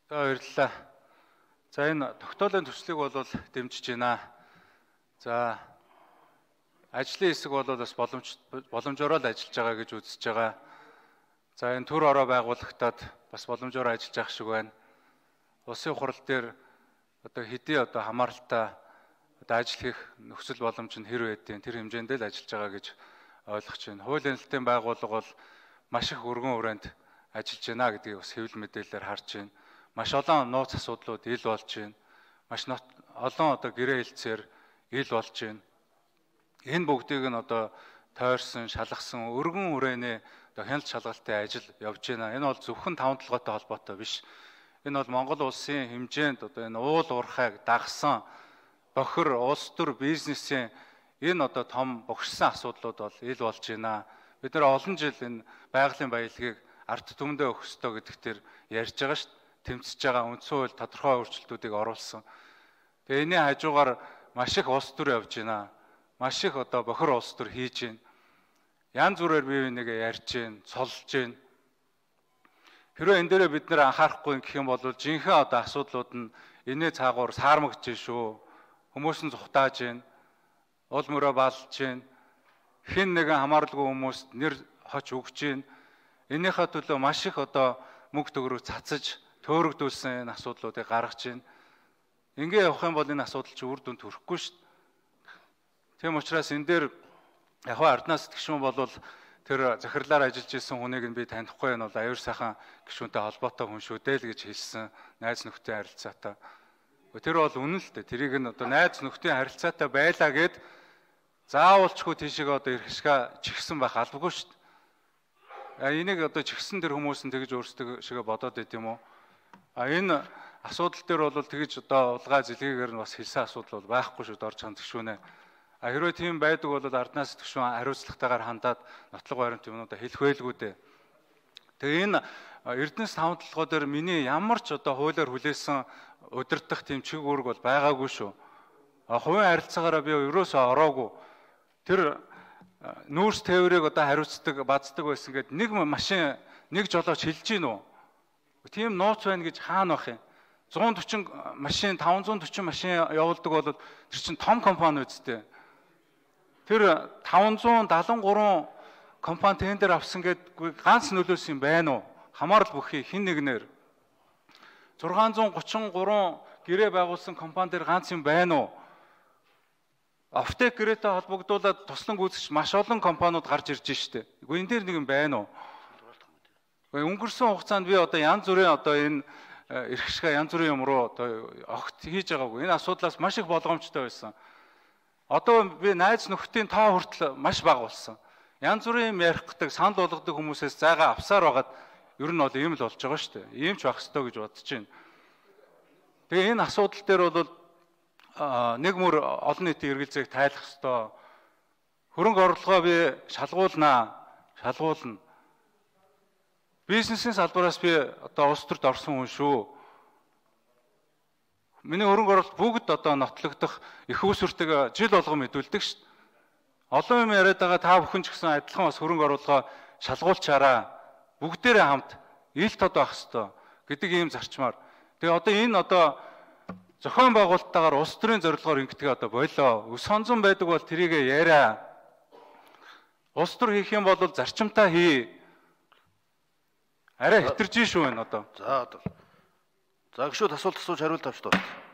За баярлалаа. За энэ тогтоолын төслийг бол дэмжиж байна. За ажлын хэсэг бол бас боломжоор л ажиллаж байгаа гэж үзэж байгаа. За энэ төр ороо байгууллагатад бас боломжоор ажиллаж байгаа шиг байна. Улсын хурал дээр одоо хэдий одоо хамааралтай одоо ажил хийх нөхцөл боломж нь хэр байдیں۔ Тэр хэмжээнд л ажиллаж байгаа гэж ойлгож байна. Хуулийн нэлтийн байгууллага бол маш их өргөн хүрээнд ажиллаж байна гэдгийг бас хэвлэл мэдээлэлээр харж байна. Маш олон нууц асуудлууд ил болж байна. Маш олон одоо гэрээ хэлцээр ил болж байна. Энэ бүгдийг нь одоо тойрсон, шалгасан өргөн хүрээний одоо хяналт шалгалтын ажил явж байна. Энэ бол зөвхөн таван толгойтой холбоотой биш. Энэ бол Монгол улсын хэмжээнд одоо энэ уул уурхайг дагсан бохир улс төр бизнесийн энэ одоо том богшсон асуудлууд бол ил болж байна. Бид нэр олон жил энэ байгалийн баялагийг ард түмэндээ өгөх ёстой гэдэгтэр ярьж байгаа шүү дээ. Тэмцэж байгаа үндсэн хууль тодорхой өөрчлөлтүүдийг оруулсан. Тэгээ энэний хажуугаар маш их улс төр явж байна. Маш их одоо бохир улс төр хийж байна. Янз бүрээр бие бинийгээ ярьж байна, цолж байна. Хэрвээ энэ дээрээ бид нэр анхаарахгүй гэх юм бол жинхэнэ одоо асуудлууд нь энэ цаагуур саармагч шүү. Хүмүүс нь зүхтааж байна. Уул мөрөө баалж байна. Хэн нэгэн хамааралгүй хүмүүст нэр хоч өгч байна. Энийхээ төлөө маш их одоо мөнгө төгрөг цацаж төөрөгдүүлсэн энэ асуудлуудыг гаргаж байна. Ингээ явах юм бол энэ асуудал чи үр дүнд хүрэхгүй шүү дээ. Тийм учраас энэ дээр яг арднаас гишүүн бол тэр захирлаар ажиллаж исэн хүнийг нь би танихгүй нь бол аюур сайхан гишүүнтэй холбоотой хүн шүү дээ л гэж хэлсэн найз нөхдийн харилцаатай. Тэр бол үнэн л дээ. Тэрийг нь одоо найз нөхдийн харилцаатай байлаа гэд заавалчгүй тийшээ одоо ирэх чихсэн байх албагүй шүү дээ. Энийг одоо чихсэн тэр хүмүүс нь тэгж өөрсдөө шигээ бодоод байт юм уу? Энэ асуудал дээр бол тэгж одоо улгаа зэлгээгээр нь бас хэлсэн асуудал бол байхгүй шүү дор чанд гишүүнэ. Хэрвээ тийм байдаг бол арднаас гишүүн хариуцлагатайгаар хандаад нотлого баримт юмнуудаа хэлэх байлгүй дээ. Тэгээ энэ Эрдэнэс таван толгой дээр миний ямар ч одоо хуулиар хүлээсэн удирдах тийм чиг үүрэг бол байгаагүй шүү. Хувийн харилцаагаараа би ерөөсөө ороогүй. Тэр нүүрс тээврийг одоо хариуцдаг, баздаг байсан гэд нэг машин, нэг жолооч хэлж гин үү? Тийм нууц байна гэж хаана байх юм? 140 машин, 540 машин явуулдаг бол тэр чинь том компани үсттэй. Тэр 573 компани тендер авсан гэдгүй ганц нөлөөс юм байна уу? Хамаарал бүхий хин нэгнэр 633 гэрээ байгуулсан компани дээр ганц юм байна уу? Автек гэрээтэй холбогдуулаад туслан гүйцэгч маш олон компаниуд гарч ирж штэ. Үгүй энэ дээр нэг юм байна уу? Өнгөрсөн хугацаанд би одоо янз бүрийн одоо энэ эрхшгээ янз бүрийн юм руу одоо огт хийж байгаагүй. Энэ асуудлаас маш их болгоомжтой байсан. Одоо би найз нөхдийн тоо хүртэл маш бага болсон. Янз бүрийн юм ярих гэдэг, санал болгодог хүмүүсээс зайгаа авсаар байгаад ер нь бол ийм л болж байгаа шүү дээ. Ийм ч байх ёстой гэж бодож байна. Тэгээ энэ асуудал дээр бол нэг мөр олон нийтийн эргэлзээг тайлах ёстой. Хөрөнгө оруулалгоо би шалгуулна. Бизнесийн салбараас би одоо улс төрд орсон хүн шүү. Миний хөрөнгө оруулалт бүгд одоо нотлогдох их үүсвэртэйг жил болгон мэдүүлдэг шүү дээ. Олон юм яриад байгаа та бүхэн ч гэсэн адилхан бас хөрөнгө оруулалгоо шалгуулчаараа бүгдээрээ хамт ил тод байх ёстой гэдэг ийм зарчмаар. Тэгээ одоо энэ одоо зохион байгуулалттайгаар улс төрийн зорилгоор ингэдэг одоо болоо. Өс сонзон байдаг бол тэрийг яриа. Улс төр хийх юм бол зарчимтай хий. Арай хэтэрж шүү энэ одоо. За одоо. За гişүүд асуулт асууж хариулт авч тоо.